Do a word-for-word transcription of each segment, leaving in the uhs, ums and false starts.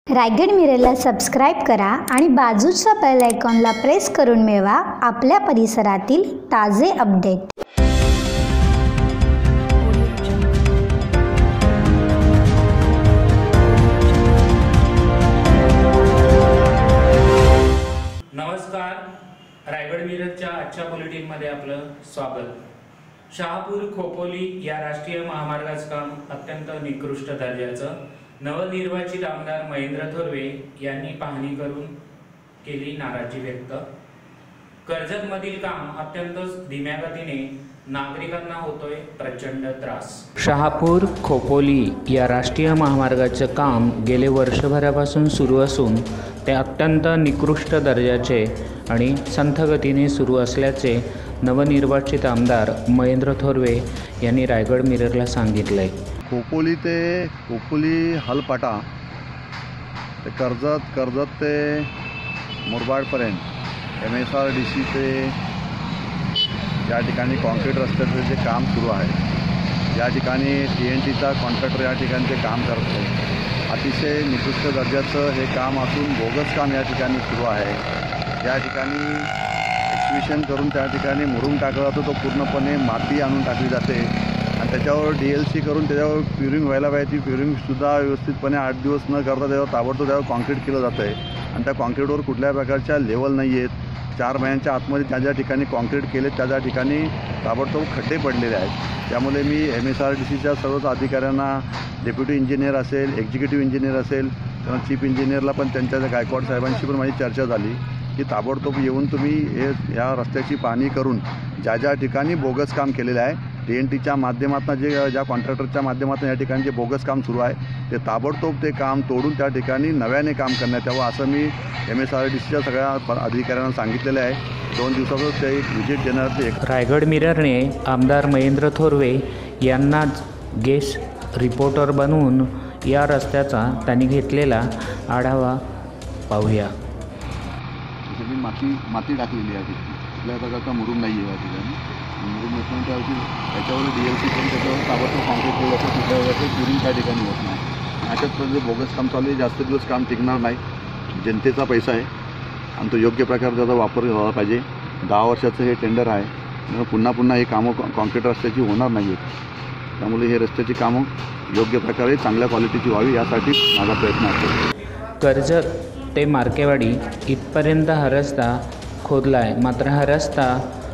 Raigad मिररला subscribe करा आणि बाजूच्या बेल आयकॉनला प्रेस करून मिळवा आपल्या परिसरातील ताजे अपडेट। नमस्कार, रायगड मिररच्या आजच्या बुलेटिनमध्ये आपलं स्वागत। शहापूर खोपोली या राष्ट्रीय महामार्गाचं काम अत्यंत निकृष्ट दर्जाचं नवनिर्वाचित आमदार महेंद्र थोरवे यांनी पाहणी करून केली नाराजी व्यक्त। कर्जतमधील काम अत्यंत धीम्या गतीने नागरिकांना होतोय प्रचंड त्रास। शहापूर खोपोली या राष्ट्रीय महामार्गाचं काम गेले वर्षभरापासून सुरू असून ते अत्यंत निकृष्ट दर्जाचे आणि संथ गतीने सुरू असल्याचे नवनिर्वाचित आमदार महेंद्र थोरवे यांनी रायगड मिररला सांगितले। खोपोली ते खोपोली हलपाटा ते कर्जत कर्जत ते मुरबाडपर्यंत M S R D C ते या ठिकाणी कॉन्क्रीट रस्त्याचं जे काम सुरू आहे, या ठिकाणी टी एन टीचा कॉन्ट्रॅक्टर या ठिकाणी ते काम करत आहे। अतिशय निकृष्ट दर्जाचं हे काम असून बोगस काम या ठिकाणी सुरू आहे। या ठिकाणी एक्सक्युशन करून त्या ठिकाणी मुरुम टाकला जातो, तो पूर्णपणे माती आणून टाकली जाते आणि त्याच्यावर डी एल सी करून त्याच्यावर प्युरिंग व्हायला पाहिजे। प्युरिंगसुद्धा व्यवस्थितपणे आठ दिवस न करता त्यावर ताबडतोब त्यावर कॉन्क्रीट केलं जातं आहे आणि त्या कॉन्क्रीटवर कुठल्याही प्रकारच्या लेवल नाही आहेत। चार महिन्यांच्या आतमध्ये ज्या ज्या ठिकाणी कॉन्क्रीट केले त्या ज्या ठिकाणी ताबडतोब खड्डे पडलेले आहेत। त्यामुळे मी एम एस आर डी सीच्या सर्वच अधिकाऱ्यांना, डेप्युटी इंजिनियर असेल, एक्झिक्युटिव्ह इंजिनियर असेल किंवा चीफ इंजिनियरला पण त्यांच्या गायकवाड साहेबांशी पण माझी चर्चा झाली की ताबडतोब येऊन तुम्ही हे या रस्त्याची पाहणी करून ज्या ज्या ठिकाणी बोगस काम केलेलं आहे, टी एन टीच्या माध्यमातून जे ज्या कॉन्ट्रॅक्टरच्या माध्यमातून या ठिकाणी जे बोगस काम सुरू आहे ते ताबडतोब ते काम तोडून त्या ठिकाणी नव्याने काम करण्यात यावं असं मी एम एस आर डी सीच्या सगळ्या अधिकाऱ्यांना सांगितलेलं आहे। दोन दिवसातच ते एक व्हिजिट देणार ते। रायगड मिररने आमदार महेंद्र थोरवे यांनाच गेस्ट रिपोर्टर बनवून या रस्त्याचा त्यांनी घेतलेला आढावा पाहूया। मी माती माती टाकलेली आहे, कुठल्या प्रकारचा मुरुम नाही आहे या ठिकाणी। मुरुम नसून त्यावरती त्याच्यावर डी एल सी करून त्याच्यावर ताबडतोब कॉन्क्रीट केलं जातं, कुठल्या प्रकारचं प्युरिंग त्या ठिकाणी होत नाही। अशाच प्रकारे बोगस काम चालू आहे, जास्त दिवस काम टिकणार नाही। जनतेचा पैसा आहे आणि तो योग्य प्रकारे त्याचा वापर झाला पाहिजे। दहा वर्षाचं हे टेंडर आहे, पुन्हा पुन्हा हे कामं कॉन्क्रीट रस्त्याची होणार नाही आहेत। त्यामुळे हे रस्त्याची कामं योग्य प्रकारे चांगल्या क्वालिटीची व्हावी यासाठी माझा प्रयत्न असतो। कर्जत ते मार्केवाडी इथपर्यंत हा रस्ता खोदला आहे, मात्र हा रस्ता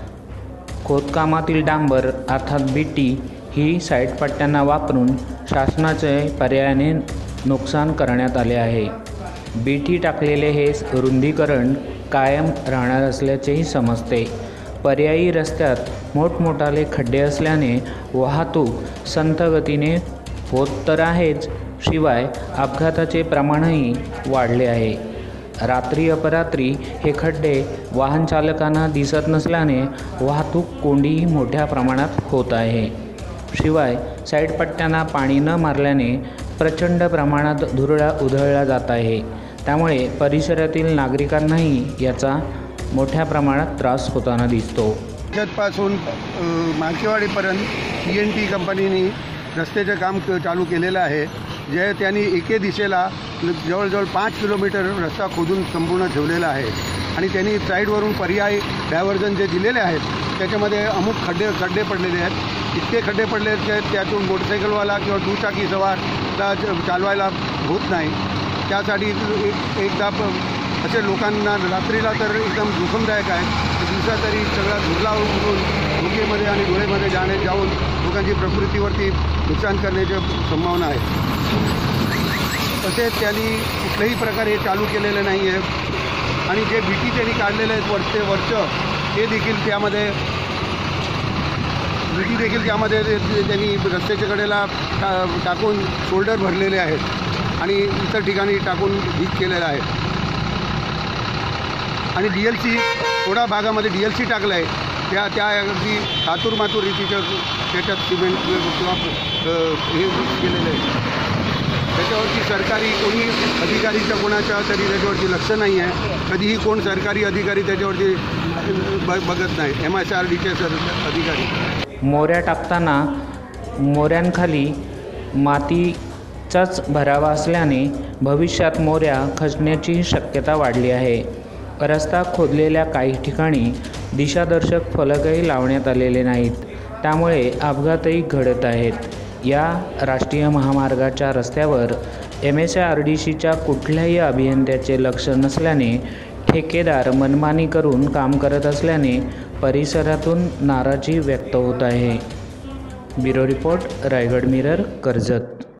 खोदकामातील डांबर अर्थात बीटी ही साईड पट्ट्यांना वापरून शासनाचे पर्यायाने नुकसान करण्यात आले आहे। बीटी टाकलेले हे रुंदीकरण कायम राहणार असल्याचेही समजते। पर्यायी रस्त्यात मोठमोठाले खड्डे असल्याने वाहतूक संथ गतीने होत तर आहेच, शिवाय अपघाताचे प्रमाणही वाढले आहे। रात्री अपरात्री हे खड्डे वाहन चालकांना दिसत नसल्याने वाहतूक कोंडीही मोठ्या प्रमाणात होत आहे। शिवाय साईड पट्ट्यांना पाणी न मारल्याने प्रचंड प्रमाणात धुरळा उधळला जात आहे। त्यामुळे परिसरातील नागरिकांनाही याचा मोठ्या प्रमाणात त्रास होताना दिसतो। कर्जतपासून मार्केवाडीपर्यंत टी एन टी कंपनीने रस्त्याचं काम चालू केलेलं आहे, जे त्यांनी एके दिशेला जवळजवळ पाच किलोमीटर रस्ता खोदून संपूर्ण ठेवलेला आहे आणि त्यांनी साईडवरून पर्यायी डायव्हर्जन जे दिलेले आहेत त्याच्यामध्ये अमुक खड्डे खड्डे पडलेले आहेत। इतके खड्डे पडले आहेत त्यातून मोटरसायकलवाला किंवा दुचाकी सवारला चालवायला होत नाही। त्यासाठी एक एकदा असे लोकांना रात्रीला तर एकदम जोखमदायक आहे, दिवसा तरी सगळा धुरला उडून डोकेमध्ये आणि डोळेमध्ये जाणे जाऊन लोकांची प्रकृतीवरती नुकसान करण्याची संभावना आहे। तसेच त्यांनी कुठल्याही प्रकारे चालू केलेलं नाही आहे आणि जे बीटी त्यांनी काढलेले आहेत वरचे वरचं ते देखील त्यामध्ये बीटी देखील त्यामध्ये त्यांनी रस्त्याच्या कडेला टा टाकून शोल्डर भरलेले आहेत आणि इतर ठिकाणी टाकून ढीक केलेलं आहे आणि डी एल सी थोड्या भागामध्ये डी एल सी टाकलं आहे, त्या त्या अगदी कातूर मातूर रीतीच्या त्याच्यात सिमेंट किंवा हे केलेलं आहे। त्याच्यावरती सरकारी कोणी अधिकारीच्या कोणाच्या तरी त्याच्यावरती लक्ष नाही आहे। कधीही कोण सरकारी अधिकारी त्याच्यावरती ब बघत नाही, एम एस आर डीचे सर अधिकारी। मोऱ्या टाकताना मोऱ्यांखाली माती चाच भरावा असल्याने भविष्यात मोऱ्या खचण्याची शक्यता वाढली आहे. रस्ता खोदलेल्या काही ठिकाणी दिशादर्शक फलकही लावण्यात आलेले नाहीत, त्यामुळे अपघातही घडत आहेत. या राष्ट्रीय महामार्गाच्या रस्त्यावर एम एस आर डी सीच्या कुठल्याही अभियंत्याचे लक्ष नसल्याने ठेकेदार मनमानी करून काम करत असल्याने परिसरातून नाराजी व्यक्त होत आहे. Bureau report, Raigad Mirror, Karjat.